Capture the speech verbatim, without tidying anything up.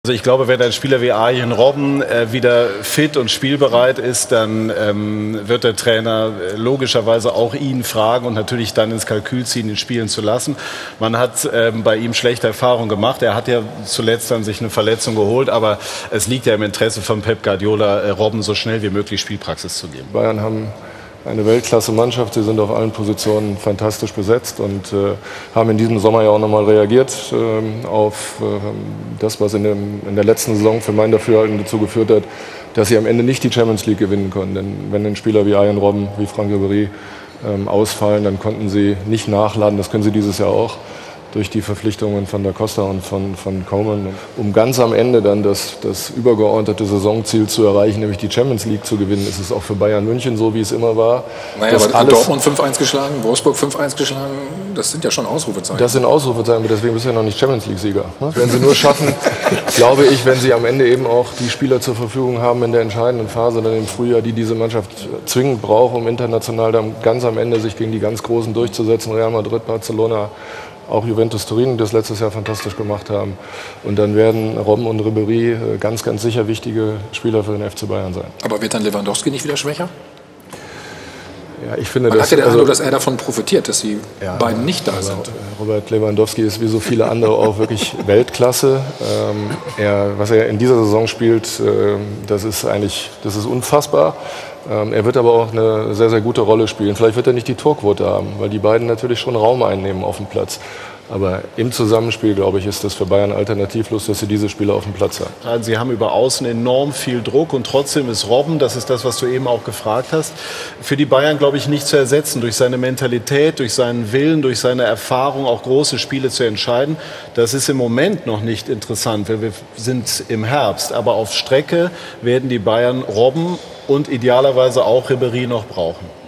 Also ich glaube, wenn ein Spieler wie Arjen Robben äh, wieder fit und spielbereit ist, dann ähm, wird der Trainer äh, logischerweise auch ihn fragen und natürlich dann ins Kalkül ziehen, ihn spielen zu lassen. Man hat ähm, bei ihm schlechte Erfahrungen gemacht. Er hat ja zuletzt dann sich eine Verletzung geholt, aber es liegt ja im Interesse von Pep Guardiola, äh, Robben so schnell wie möglich Spielpraxis zu geben. Bayern haben eine Weltklasse-Mannschaft, sie sind auf allen Positionen fantastisch besetzt und äh, haben in diesem Sommer ja auch nochmal reagiert äh, auf äh, das, was in, dem, in der letzten Saison für mein Dafürhalten dazu geführt hat, dass sie am Ende nicht die Champions League gewinnen konnten. Denn wenn ein Spieler wie Arjen Robben, wie Franck Ribéry äh, ausfallen, dann konnten sie nicht nachladen, das können sie dieses Jahr auch, durch die Verpflichtungen von Da Costa und von, von Coman, um ganz am Ende dann das, das übergeordnete Saisonziel zu erreichen, nämlich die Champions League zu gewinnen, ist es auch für Bayern München so, wie es immer war. Naja, aber alles, Dortmund fünf eins geschlagen, Wolfsburg fünf eins geschlagen, das sind ja schon Ausrufezeichen. Das sind Ausrufezeichen, deswegen bist du ja noch nicht Champions League-Sieger. Ne? Wenn sie nur schaffen, glaube ich, wenn sie am Ende eben auch die Spieler zur Verfügung haben in der entscheidenden Phase, dann im Frühjahr, die diese Mannschaft zwingend braucht, um international dann ganz am Ende sich gegen die ganz Großen durchzusetzen, Real Madrid, Barcelona, auch Juventus Turin, die das letztes Jahr fantastisch gemacht haben. Und dann werden Robben und Ribéry ganz, ganz sicher wichtige Spieler für den F C Bayern sein. Aber wird dann Lewandowski nicht wieder schwächer? Ja, ich finde, Man dass, hat ja den also, Eindruck, dass er davon profitiert, dass die ja, beiden nicht da sind. Robert Lewandowski ist wie so viele andere auch wirklich Weltklasse. Ähm, er, was er in dieser Saison spielt, äh, das ist eigentlich, das ist unfassbar. Ähm, er wird aber auch eine sehr, sehr gute Rolle spielen. Vielleicht wird er nicht die Torquote haben, weil die beiden natürlich schon Raum einnehmen auf dem Platz. Aber im Zusammenspiel, glaube ich, ist das für Bayern alternativlos, dass sie diese Spieler auf dem Platz haben. Sie haben über außen enorm viel Druck und trotzdem ist Robben, das ist das, was du eben auch gefragt hast, für die Bayern, glaube ich, nicht zu ersetzen. Durch seine Mentalität, durch seinen Willen, durch seine Erfahrung, auch große Spiele zu entscheiden. Das ist im Moment noch nicht interessant, weil wir sind im Herbst. Aber auf Strecke werden die Bayern Robben und idealerweise auch Ribéry noch brauchen.